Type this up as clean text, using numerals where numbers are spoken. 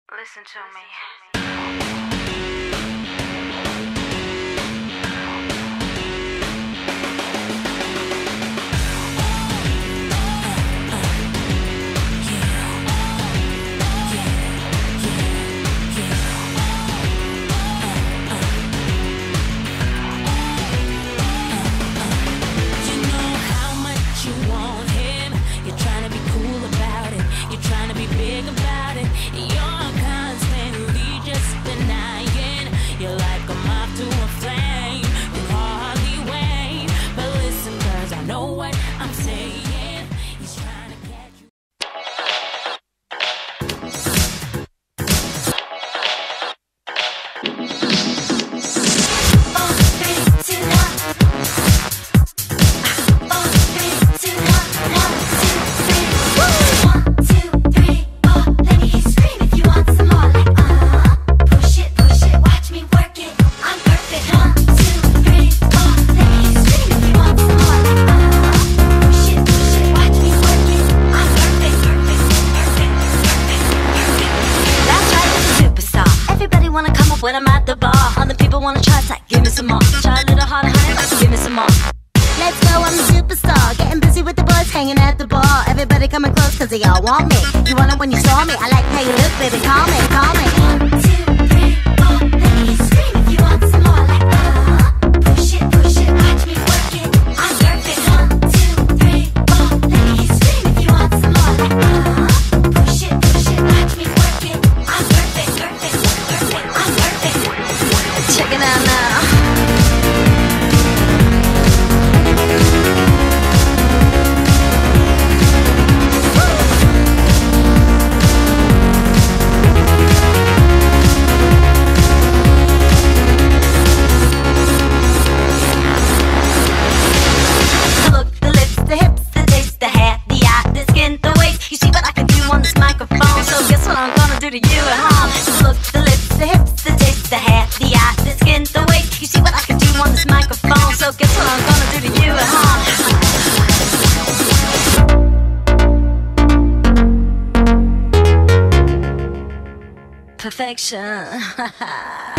Listen to me. When I'm at the bar, other people wanna try, it's like, give me some more. Try a little harder, honey, give me some more. Let's go, I'm a superstar, getting busy with the boys, hanging at the bar. Everybody coming close, cause they all want me. You want it when you saw me, I like how you look, baby, call me, call me. 1, 2, 3, 4, let me scream if you want some more, like, push it, watch me work it, I'm perfect. 1, 2, 3, 4, let me scream if you want some more, like, push it, watch me work it, I'm perfect, I'm perfect. Check it out now. Look, the lips, the hips, the taste, the hair, the eye, the skin, the waist. You see what I can do on this microphone, so guess what I'm gonna do to you at home. Look, the lips, the hips, the taste, the hair, the eye, the skin, the waist. You see what I can do on this microphone, so guess what I'm gonna do to you at home. Perfection.